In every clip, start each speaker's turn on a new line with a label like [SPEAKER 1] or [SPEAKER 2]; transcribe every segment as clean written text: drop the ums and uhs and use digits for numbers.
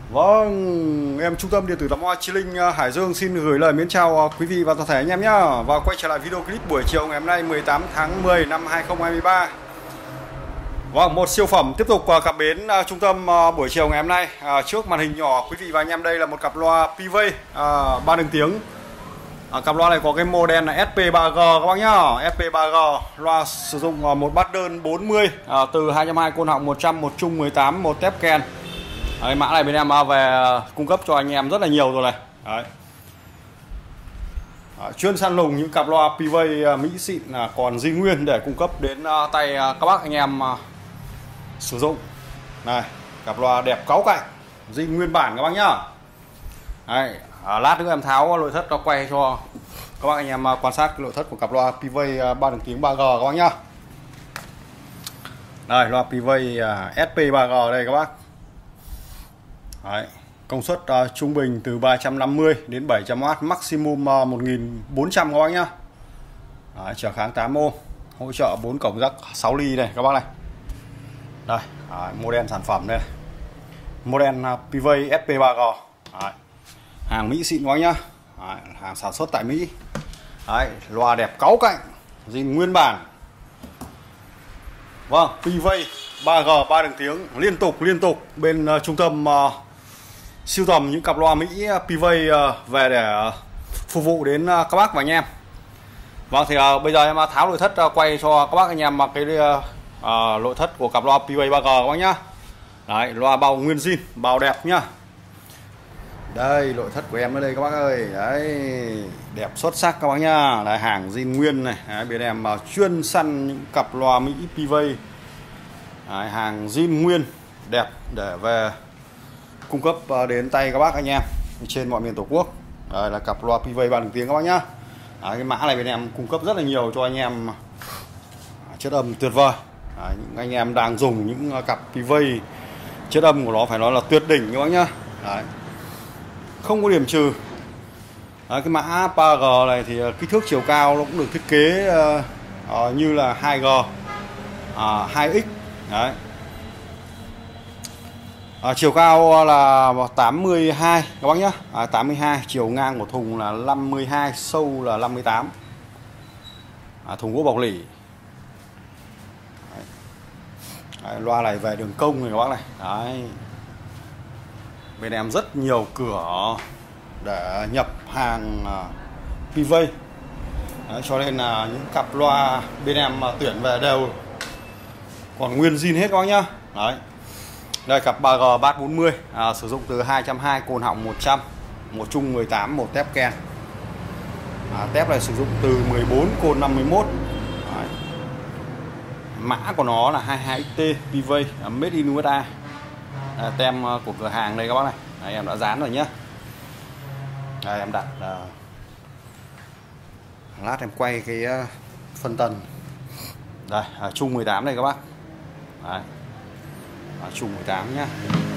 [SPEAKER 1] Vâng, em Trung tâm điện tử Tám Hoa Chí Linh Hải Dương xin gửi lời mến chào quý vị và toàn thể anh em nhé. Và quay trở lại video clip buổi chiều ngày hôm nay 18 tháng 10 năm 2023. Vâng, một siêu phẩm tiếp tục cập bến trung tâm buổi chiều ngày hôm nay. Trước màn hình nhỏ quý vị và anh em đây là một cặp loa PV 3 đường tiếng. Cặp loa này có cái model là SP3G các bác nhá. SP3G loa sử dụng một bát đơn 40 từ 220 côn họng 100, một chung 18, một tép ken. Đấy, mã này bên em về cung cấp cho anh em rất là nhiều rồi này. Đấy. Chuyên săn lùng những cặp loa PV Mỹ xịn còn zin nguyên để cung cấp đến tay các bác anh em sử dụng. Này, cặp loa đẹp cáu cạnh, zin nguyên bản các bác nhá. Đấy, lát nữa em tháo nội thất nó quay cho các bác anh em quan sát nội thất của cặp loa PV 3 đường tiếng 3G các bác nhá. Đây, loa PV SP3G đây các bác. Đấy, công suất trung bình từ 350 đến 700W, maximum 1400 các bác nhá. Đấy, trở kháng 8 ohm, hỗ trợ 4 cổng jack 6 ly này các bác này. Đây, model sản phẩm đây. Model PV SP3G. Đấy, hàng Mỹ xịn các bác nhá. Đấy, hàng sản xuất tại Mỹ. Đấy, loa đẹp cáu cạnh, zin nguyên bản. Vâng, PV 3G 3 đường tiếng liên tục bên trung tâm sưu tầm những cặp loa Mỹ PV về để phục vụ đến các bác và anh em. Vâng, thì bây giờ em tháo nội thất quay cho các bác anh em cái nội thất của cặp loa PV 3G các bác nhá. Đấy, loa bao nguyên zin, bao đẹp nhá. Đây, nội thất của em ở đây các bác ơi. Đấy, đẹp xuất sắc các bác nhá. Đấy, hàng zin nguyên này. Đấy, bên em chuyên săn những cặp loa Mỹ PV. Đấy, hàng zin nguyên đẹp để về cung cấp đến tay các bác anh em trên mọi miền Tổ quốc. Đây là cặp loa PV 3 đường tiếng các bác nhá. Đấy, cái mã này bên em cung cấp rất là nhiều cho anh em chất âm tuyệt vời. Đấy, những anh em đang dùng những cặp PV chất âm của nó phải nói là tuyệt đỉnh các bác nhá. Đấy, không có điểm trừ. Đấy, cái mã 3G này thì kích thước chiều cao nó cũng được thiết kế như là 2G 2X. Đấy. Chiều cao là 82 các bác nhé, 82, chiều ngang của thùng là 52, sâu là 58. Thùng gỗ bọc lỉ. Đấy, loa này về đường công này các bác này. Đấy. Bên em rất nhiều cửa để nhập hàng PV. Đấy, cho nên là những cặp loa bên em tuyển về đều còn nguyên zin hết các bác nhá. Đấy. Đây, cặp 3G Bass 40 sử dụng từ 220 côn họng 100, một chung 18, một tép ken. Tép này sử dụng từ 14 côn 51. Đấy. Mã của nó là 22XT PV made in USA. Tem của cửa hàng đây các bác này. Đấy, em đã dán rồi nhá. Đây, em đặt lát em quay cái phân tần. Đây, chung 18 đây các bác. Đấy. Chung 18 nhá.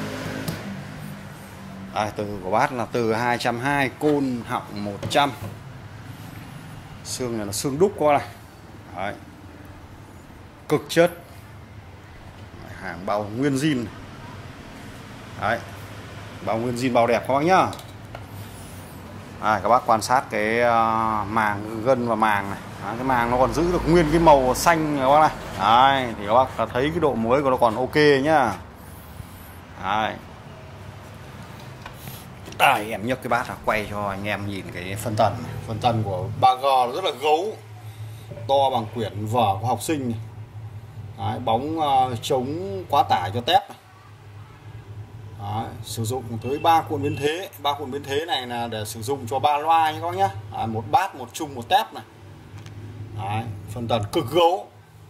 [SPEAKER 1] Đây, từ của bát là từ 220 côn họng 100. Xương này là xương đúc qua này. Đấy. Cực chất. Đấy, hàng bao nguyên zin. Đấy. Bao nguyên zin bao đẹp các bác nhá. Đây, các bác quan sát cái màng gân và màng này. Đấy, cái màng nó còn giữ được nguyên cái màu xanh các bác này. Đấy, thì các bác thấy cái độ muối của nó còn ok nhá. Đấy. Đây, em nhấc cái bát ra quay cho anh em nhìn cái phân tần. Phân tần của 3G nó rất là gấu, to bằng quyển vở của học sinh. Đấy, bóng chống quá tải cho tép. Đấy, sử dụng tới 3 cuộn biến thế. 3 cuộn biến thế này là để sử dụng cho 3 loa nhé các bác nhá. Một bát, một chung, một tép này. Đấy, phân tần cực gấu.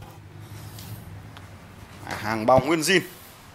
[SPEAKER 1] Hàng bao nguyên zin.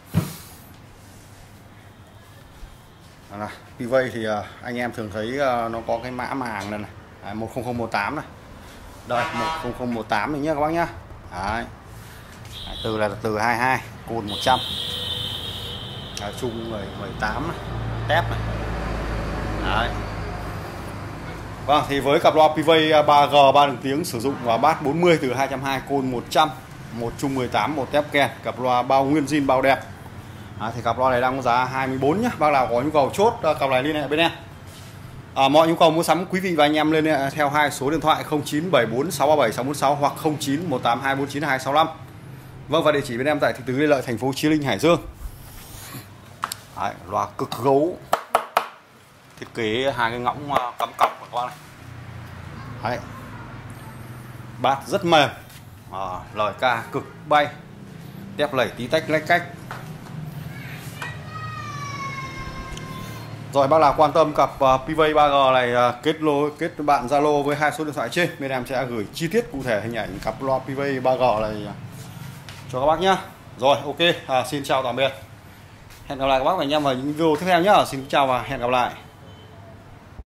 [SPEAKER 1] PV thì anh em thường thấy nó có cái mã màng này, này. 10018 này. Đây, 10018 này nhá các bác nhá. Đấy. Từ là từ 22 côn 100. Chung 18 này. Tép này. Đấy. Vâng, thì với cặp loa PV 3G 3 đường tiếng sử dụng bass 40 từ 220 côn 100, một chung 18, một tép ken, cặp loa bao nguyên zin bao đẹp. Thì cặp loa này đang có giá 24 nhá. Bác nào có nhu cầu chốt cặp này liên hệ bên em. Mọi nhu cầu mua sắm quý vị và anh em lên theo hai số điện thoại 0974637646 hoặc 0918249265. Vâng, và địa chỉ bên em tại thị trấn Lê Lợi, thành phố Chí Linh, Hải Dương. Đấy, loa cực gấu, thiết kế hai cái ngõng cắm cọc của các bác này. Đấy, bát rất mềm, lời ca cực bay, tép lẩy tí tách lách cách. Rồi, bác nào quan tâm cặp Pivay 3G này, kết bạn Zalo với hai số điện thoại trên, bên em sẽ gửi chi tiết cụ thể hình ảnh cặp loa Pivay 3G này cho các bác nhé. Rồi, ok, xin chào tạm biệt. Hẹn gặp lại các bác và anh em vào những video tiếp theo nhé. Xin chào và hẹn gặp lại.